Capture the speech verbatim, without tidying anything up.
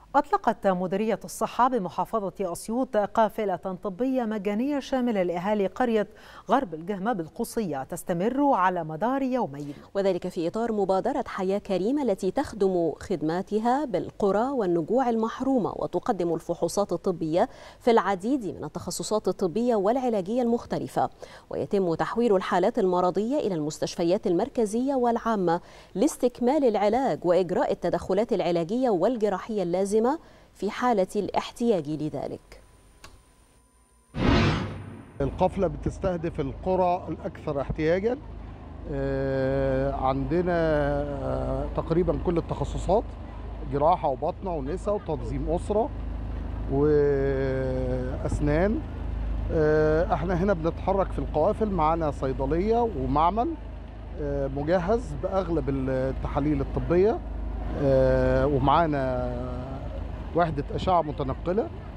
أطلقت مديرية الصحة بمحافظة أسيوط قافلة طبية مجانية شاملة لأهالي قرية غرب الجهمة بالقصية تستمر على مدار يومين، وذلك في إطار مبادرة حياة كريمة التي تخدم خدماتها بالقرى والنجوع المحرومة وتقدم الفحوصات الطبية في العديد من التخصصات الطبية والعلاجية المختلفة، ويتم تحويل الحالات المرضية إلى المستشفيات المركزية والعامة لاستكمال العلاج وإجراء التدخلات العلاجية والجراحية اللازمة في حالة الاحتياج لذلك. القافلة بتستهدف القرى الأكثر احتياجا. عندنا تقريبا كل التخصصات، جراحة وبطنة ونساء وتنظيم أسرة وأسنان. احنا هنا بنتحرك في القوافل، معانا صيدلية ومعمل مجهز بأغلب التحاليل الطبية، ومعانا وحدة أشعة متنقلة.